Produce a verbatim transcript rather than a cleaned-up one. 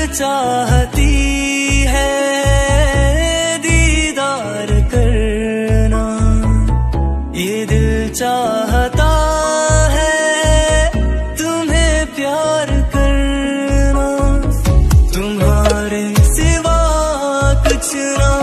चाहती है दीदार करना, ये दिल चाहता है तुम्हें प्यार करना। तुम्हारे सिवा कुछ ना